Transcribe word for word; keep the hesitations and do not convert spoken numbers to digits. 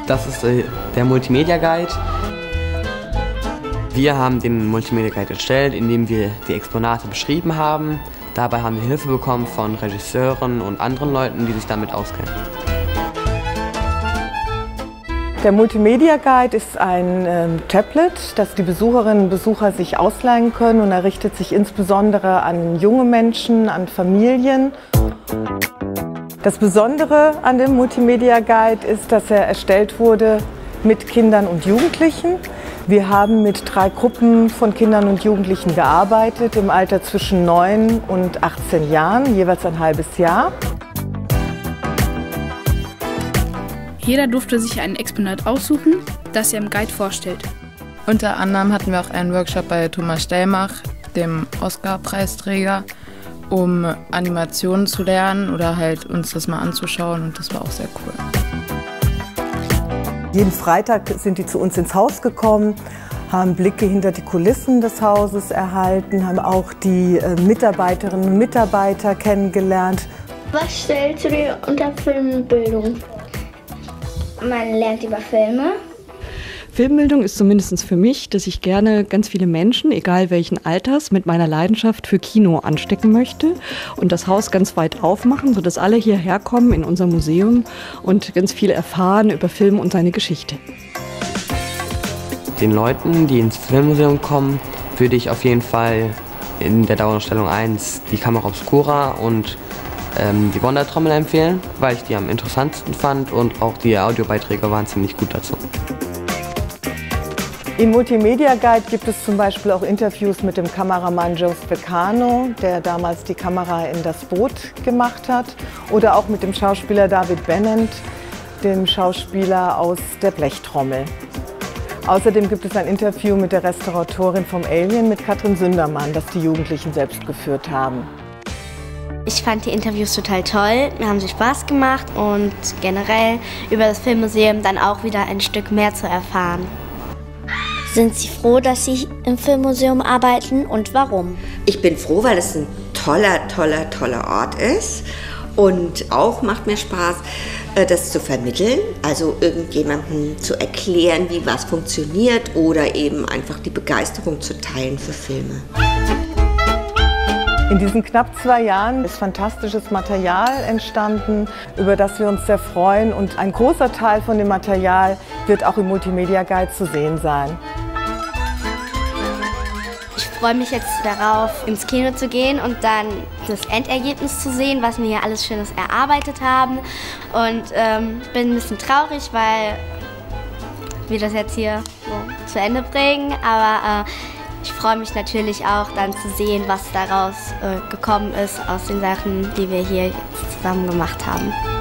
Das ist äh, der Multimedia Guide. Wir haben den Multimedia Guide erstellt, indem wir die Exponate beschrieben haben. Dabei haben wir Hilfe bekommen von Regisseuren und anderen Leuten, die sich damit auskennen. Der Multimedia Guide ist ein ähm, Tablet, das die Besucherinnen und Besucher sich ausleihen können, und er richtet sich insbesondere an junge Menschen, an Familien. Das Besondere an dem Multimedia Guide ist, dass er erstellt wurde mit Kindern und Jugendlichen. Wir haben mit drei Gruppen von Kindern und Jugendlichen gearbeitet, im Alter zwischen neun und achtzehn Jahren, jeweils ein halbes Jahr. Jeder durfte sich ein Exponat aussuchen, das er im Guide vorstellt. Unter anderem hatten wir auch einen Workshop bei Thomas Stellmach, dem Oscar-Preisträger, um Animationen zu lernen oder halt uns das mal anzuschauen, und das war auch sehr cool. Jeden Freitag sind die zu uns ins Haus gekommen, haben Blicke hinter die Kulissen des Hauses erhalten, haben auch die Mitarbeiterinnen und Mitarbeiter kennengelernt. Was stellst du dir unter Filmbildung? Man lernt über Filme. Filmbildung ist zumindest für mich, dass ich gerne ganz viele Menschen, egal welchen Alters, mit meiner Leidenschaft für Kino anstecken möchte und das Haus ganz weit aufmachen, sodass alle hierher kommen in unser Museum und ganz viel erfahren über Film und seine Geschichte. Den Leuten, die ins Filmmuseum kommen, würde ich auf jeden Fall in der Dauerausstellung eins die Camera Obscura und ähm, die Wondertrommel empfehlen, weil ich die am interessantesten fand, und auch die Audiobeiträge waren ziemlich gut dazu. Im Multimedia Guide gibt es zum Beispiel auch Interviews mit dem Kameramann Joe Specano, der damals die Kamera in das Boot gemacht hat, oder auch mit dem Schauspieler David Bennett, dem Schauspieler aus der Blechtrommel. Außerdem gibt es ein Interview mit der Restauratorin vom Alien, mit Katrin Sündermann, das die Jugendlichen selbst geführt haben. Ich fand die Interviews total toll, mir haben sie Spaß gemacht und generell über das Filmmuseum dann auch wieder ein Stück mehr zu erfahren. Sind Sie froh, dass Sie im Filmmuseum arbeiten, und warum? Ich bin froh, weil es ein toller, toller, toller Ort ist, und auch macht mir Spaß, das zu vermitteln, also irgendjemandem zu erklären, wie was funktioniert, oder eben einfach die Begeisterung zu teilen für Filme. In diesen knapp zwei Jahren ist fantastisches Material entstanden, über das wir uns sehr freuen, und ein großer Teil von dem Material wird auch im Multimedia Guide zu sehen sein. Ich freue mich jetzt darauf, ins Kino zu gehen und dann das Endergebnis zu sehen, was wir hier alles Schönes erarbeitet haben, und ähm, bin ein bisschen traurig, weil wir das jetzt hier so zu Ende bringen, aber äh, ich freue mich natürlich auch, dann zu sehen, was daraus äh, gekommen ist, aus den Sachen, die wir hier jetzt zusammen gemacht haben.